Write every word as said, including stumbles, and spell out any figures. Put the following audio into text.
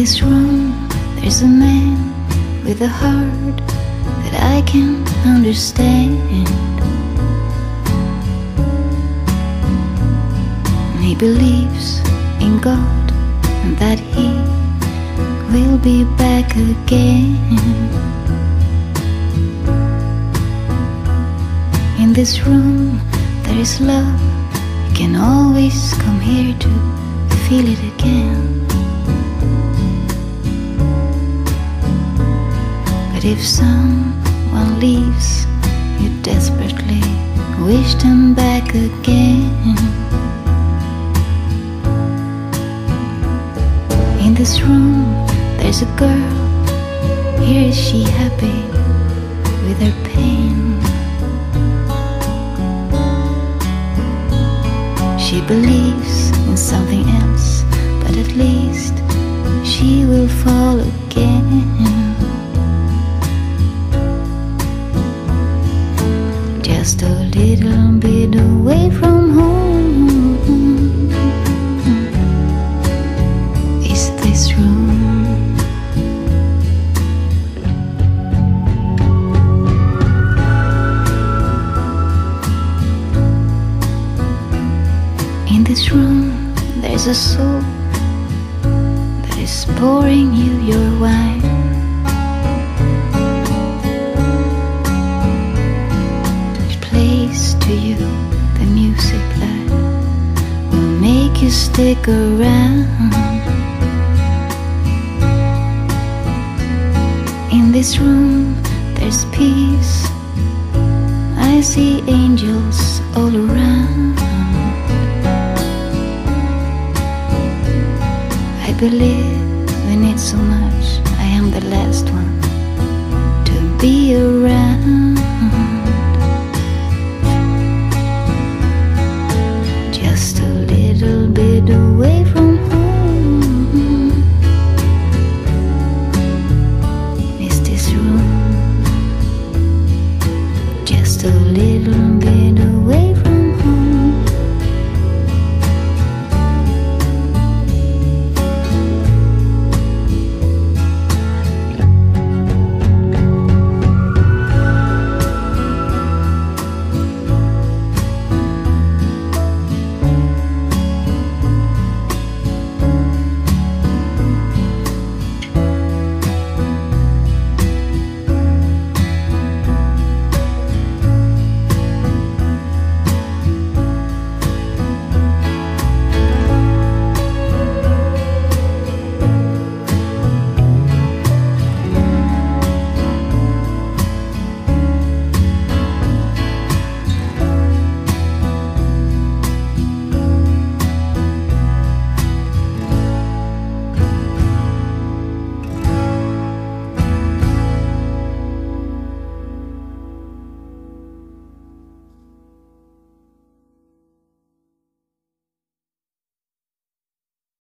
this room there's a man with a heart that I can understand. And he believes in God and that he will be back again. In this room there is love. You can always come here to feel it again. But if someone leaves, you desperately wish them back again. In this room there's a girl. Here is she happy with her pain. She believes in something else, but at least she will fall again. Just a little bit away from home is this room. In this room there's a soul that is pouring you your wine. It plays to you the music that will make you stick around. In this room there's peace. I see angels all around. I believe in it so much. I am the last one to be around. Just a little bit away from home is this room. Just a little bit